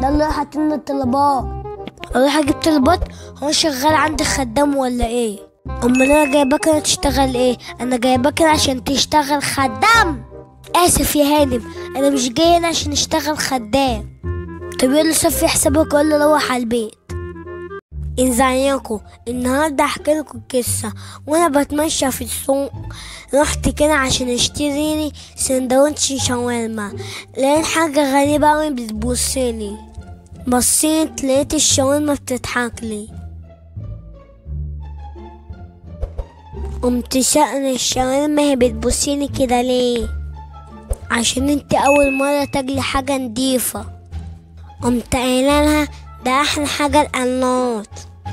ده اللي راح اتم الطلبات. اروح اجيب طلبات؟ هو شغال عندك خدام ولا ايه؟ امال انا جايباك هنا تشتغل ايه؟ انا جايباك هنا عشان تشتغل خدام. اسف يا هانم، انا مش جاي هنا عشان اشتغل خدام. طب يلا صفي حسابك ولا روح على البيت. ازيكم؟ النهارده احكي لكم قصه. وانا بتمشى في السوق رحت كده عشان اشتريلي سندوتش شاورما، لقيت حاجه غريبه اوي بتبصلي. بصيت لقيت الشاورما بتضحكلي. قمت سأل الشاورما هي بتبصيلي كده ليه؟ عشان انت اول مره تاكلي حاجه نضيفه. قمت قايله لها ده احلى حاجه القناط.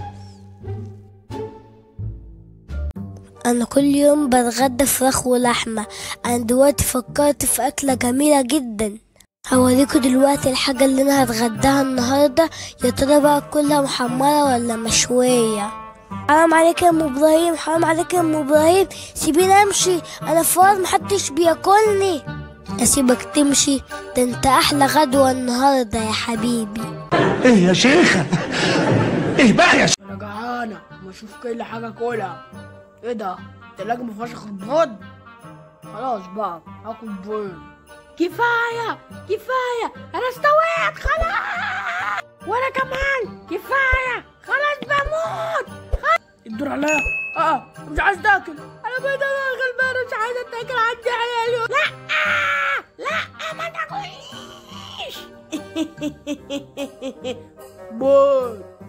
انا كل يوم بتغدى فراخ ولحمه، انا دلوقتي فكرت في اكله جميله جدا. هوريكوا دلوقتي الحاجه اللي انا هتغداها النهارده. يا ترى بقى كلها محمره ولا مشويه؟ حرام عليك يا ام ابراهيم، حرام عليك يا ام ابراهيم، سيبيني امشي، انا فار محدش بياكلني. اسيبك تمشي؟ ده انت احلى غدوه النهارده يا حبيبي. ايه يا شيخه؟ ايه بقى يا انا جعانه، ما اشوف كل حاجه كلها. ايه ده؟ التلاجة ما فيهاش خضروات؟ خلاص بقى هاكل بيض. كفايه كفايه، انا استويت خلاص. وانا كمان كفايه خلاص بموت. الدور عليا. مش عايز تاكل، انا بقيت غلبانه مش عايزه تاكل، عندي عيال. لا لا ما تاكليش. بيض.